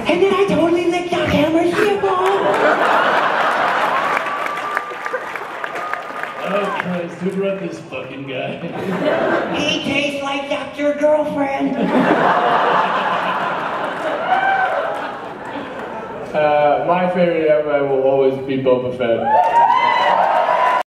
And then I totally licked Doc Hammer's nipple. Oh Christ, who brought this fucking guy? He tastes like Dr. Girlfriend. My favorite ever will always be Boba Fett.